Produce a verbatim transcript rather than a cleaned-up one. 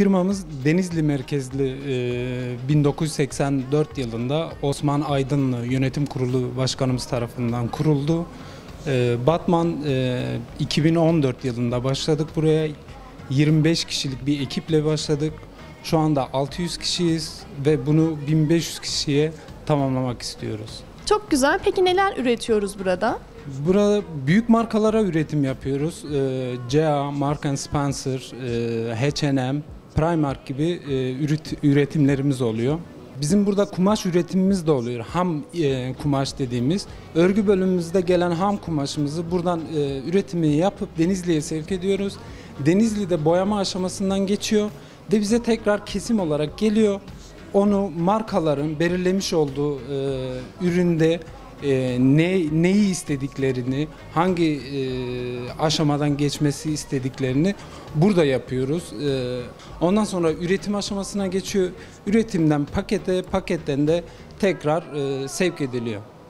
Firmamız Denizli merkezli, e, bin dokuz yüz seksen dört yılında Osman Aydınlı Yönetim Kurulu Başkanımız tarafından kuruldu. E, Batman e, iki bin on dört yılında başladık buraya. yirmi beş kişilik bir ekiple başladık. Şu anda altı yüz kişiyiz ve bunu bin beş yüz kişiye tamamlamak istiyoruz. Çok güzel. Peki neler üretiyoruz burada? Burada büyük markalara üretim yapıyoruz. E, C A, Marks and Spencer, e, H and M, Primark gibi e, üret, üretimlerimiz oluyor. Bizim burada kumaş üretimimiz de oluyor. Ham e, kumaş dediğimiz. Örgü bölümümüzde gelen ham kumaşımızı buradan e, üretimini yapıp Denizli'ye sevk ediyoruz. Denizli'de boyama aşamasından geçiyor ve bize tekrar kesim olarak geliyor. Onu markaların belirlemiş olduğu e, üründe e, ne neyi istediklerini, hangi e, aşamadan geçmesi istediklerini burada yapıyoruz. E, ondan sonra üretim aşamasına geçiyor. Üretimden pakete, paketten de tekrar e, sevk ediliyor.